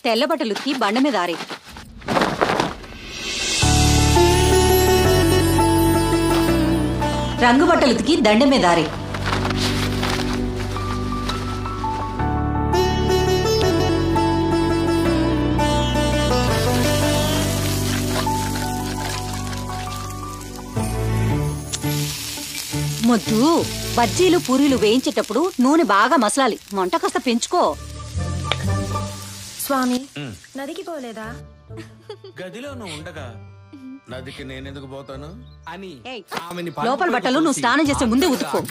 తెల్ల బట్టలు ఉతికి బండ మీద ఆరే. రంగు బట్టలు ఉతికి దండ మీద ఆరే. మొద్దు, బజ్జీలు పూరీలు వేయించేటప్పుడు నూనె బాగా మసలాలి. మంట కాస్త పెంచుకో. స్వామి, నదికి పోలేదా? గదిలో నువ్వు ఉండగా నదికి నేనెందుకు పోతాను అని లోపల బట్టలు నువ్వు స్నానం చేసే ముందే ఉతుక్కో.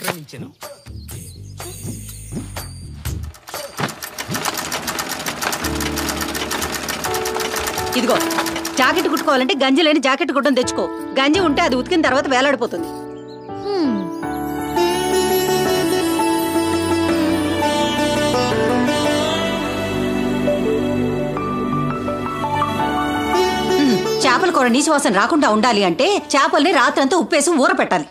ఇదిగో, జాకెట్ కుట్టుకోవాలంటే గంజి లేని జాకెట్ కుట్టని తెచ్చుకో. గంజి ఉంటే అది ఉతికిన తర్వాత వేలాడిపోతుంది. చేపల కూర నీసు వాసన రాకుండా ఉండాలి అంటే చేపల్ని రాత్రంతా ఉప్పేసి ఊర పెట్టాలి.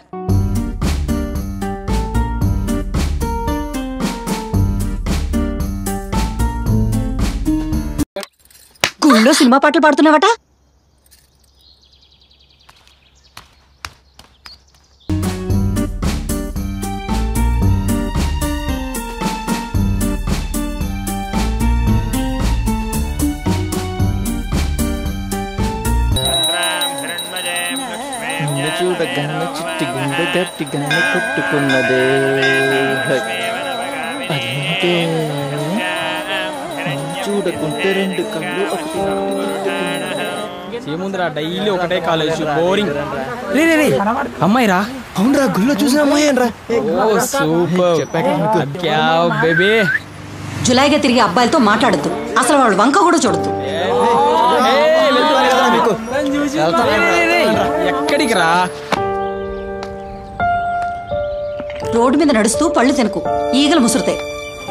గుళ్ళో సినిమా పాటలు పాడుతున్నావట? చూడగానే చిట్టి గుండె గట్టిగానే కొట్టుకున్నదే. అదేంటే చూడకుంటే రెండు కళ్ళు ఒకటి ఏముందిరా, డైలీ ఒకటే కాలేజ్, బోరింగ్. అమ్మాయి రా. అవునరా, గుళ్ళో చూసిన అమ్మాయి రా. Super baby. జులైగా తిరిగి అబ్బాయిలతో మాట్లాడద్దు. అసలు వాడు వంక కూడా చూడద్దు. ఎక్కడికి రా? రోడ్డు మీద నడుస్తూ పళ్ళు తినకు, ఈగలు ముసురుతాయి.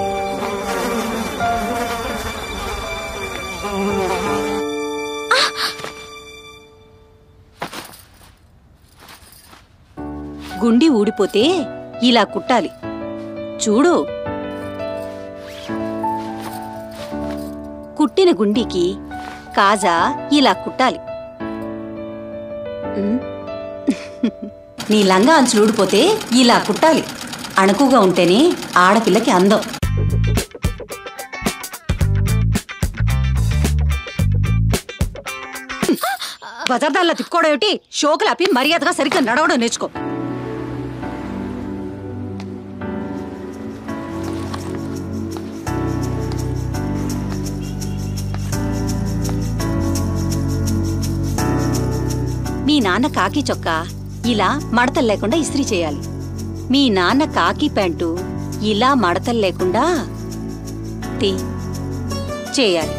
గుండి ఊడిపోతే ఇలా కుట్టాలి, చూడు. కుట్టిన గుండీకి కాజా ఇలా కుట్టాలి. నీ లంగా అంచులు ఊడిపోతే ఇలా కుట్టాలి. అణకుగా ఉంటేనే ఆడపిల్లకి అందం. బజార్దాల్లో తిక్కోవడం ఏమిటి? షోకులు ఆపి మర్యాదగా సరిగ్గా నడవడం నేర్చుకో. మీ నాన్న కాకి చొక్కా ఇలా మడతలు లేకుండా ఇస్త్రీ చేయాలి. మీ నాన్న కాకి ప్యాంటు ఇలా మడతలు లేకుండా చేయాలి.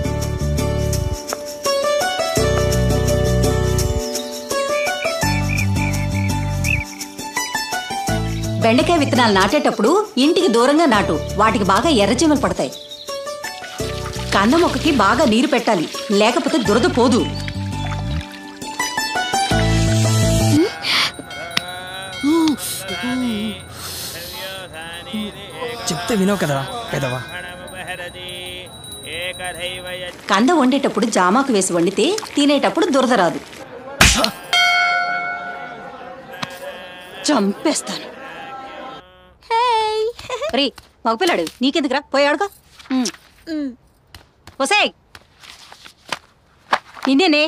బెండకాయ విత్తనాలు నాటేటప్పుడు ఇంటికి దూరంగా నాటు. వాటికి బాగా ఎర్రచీమలు పడతాయి. కన్న మొక్కకి బాగా నీరు పెట్టాలి, లేకపోతే దురద పోదు. చెప్తే వినో కదా పెదవా. కంద వండేటప్పుడు జామాకు వేసి వండితే తినేటప్పుడు దురద రాదు. చంపేస్తాను. రే మగపిల్లాడు, నీకెందుకురా, పోయాడుగా. వసే నిన్నేనే.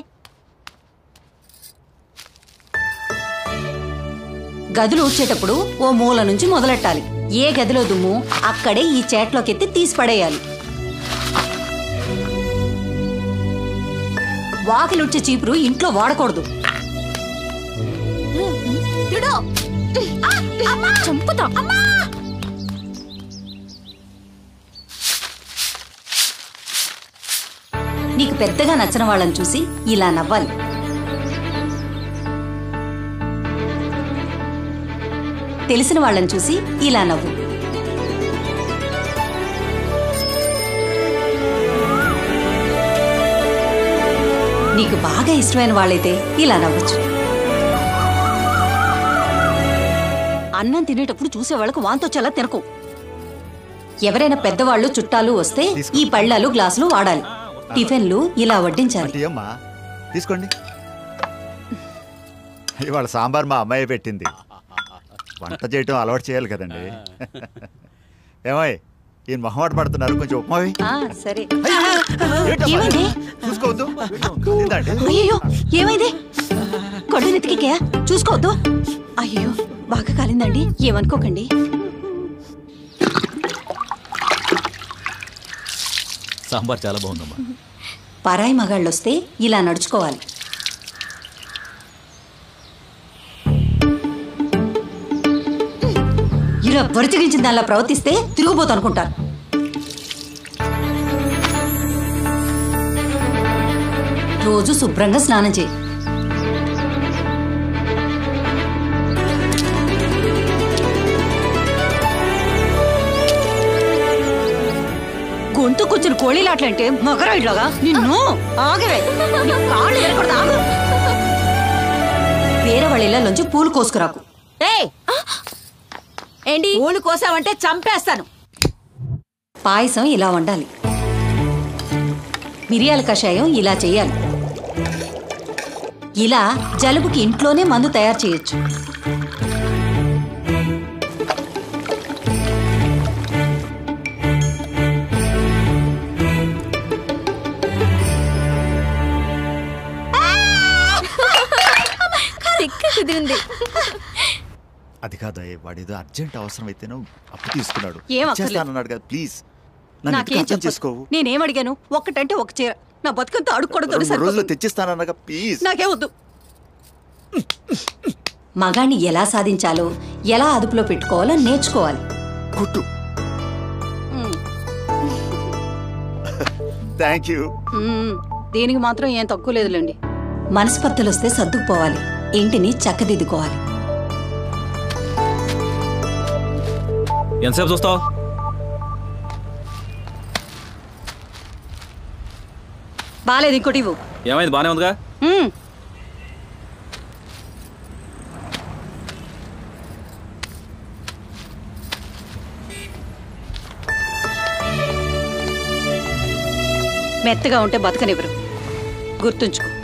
గదులు ఊడ్చేటప్పుడు ఓ మూల నుంచి మొదలెట్టాలి. ఏ గదిలో దుమ్ము అక్కడే ఈ చేట్లోకెత్తి తీసి పడేయాలి. వాకిలుడ్చే చీపురు ఇంట్లో వాడకూడదు. చంపుతా. నీకు పెద్దగా నచ్చిన వాళ్ళని చూసి ఇలా నవ్వాలి. తెలిసిన వాళ్ళని చూసి ఇలా నవ్వు. నీకు బాగా ఇష్టమైన వాళ్ళైతే ఇలా నవ్వచ్చు. అన్నం తినేటప్పుడు చూసేవాళ్ళకు వాంతొచ్చేలా తినకు. ఎవరైనా పెద్దవాళ్ళు చుట్టాలు వస్తే ఈ పళ్ళాలు గ్లాసులు వాడాలి. టిఫిన్లు ఇలా వడ్డించాలి. అంటే అమ్మా తీసుకోండి. ఇవాళ సాంబార్ మా అమ్మాయి పెట్టింది. వంట చేయటం అలవాటు చేయాలి కదండి. ఏమోయ్ ఈయన మొహమాట పడుతున్నారు, కొంచెం ఉప్మావి. సరే. ఏమైంది చూసుకోవద్దు. అయ్యో ఏమైంది? కళ్ళు నెత్తికే చూసుకోవద్దు. అయ్యో బాగా కాలిందండి, ఏమనుకోకండి. సాంబార్ చాలా బాగుందమ్మా. పరాయి మగాళ్ళు వస్తే ఇలా నడుచుకోవాలి. ఇలా బరిచిగించిన దానిలా ప్రవర్తిస్తే తిరుగుబోతు అనుకుంటారు. రోజు శుభ్రంగా స్నానం చేయి. గొంతు కూర్చుని కోళీలాట్లంటే మగరాయిలాగా నిన్ను ఆగవే. వేరే వాళ్ళ ఇళ్ళలోంచి పూలు కోసుకురాకు. ఏంటి పూలు కోసావంటే చంపేస్తాను. పాయసం ఇలా వండాలి. మిరియాల కషాయం ఇలా చెయ్యాలి. ఇలా జలుబుకి ఇంట్లోనే మందు తయారు చేయొచ్చు. అది కాదు, వాడేదో అర్జెంట్ అవసరం అయితేనో అప్పు తీసుకున్నాడు. ఏమక్కర్లేదు. అన్నాడు కదా, ప్లీజ్ నాకేం చేసుకోవు. నేనేం అడిగాను? ఒక్కటంటే ఒక చీర. నా బతుకంతా అడుక్కోవడం రోజులు తెచ్చిస్తానన్నాగా, ప్లీజ్. నాకేం వద్దు. మగాణ్ణి ఎలా సాధించాలో, ఎలా అదుపులో పెట్టుకోవాలో నేర్చుకోవాలి. కుట్టు. Thank you. దీనికి మాత్రం ఏం తక్కువ లేదులేండి. మనస్పర్ధలు వస్తే సర్దుకుపోవాలి, ఇంటిని చక్కదిద్దుకోవాలి. ఎంతసేపు చూస్తావు? బాలేదు, ఇంకోటి ఇవ్వు. ఏమైంది? బానే ఉందిగా. మెత్తగా ఉంటే బతకనివ్వరు, గుర్తుంచుకో.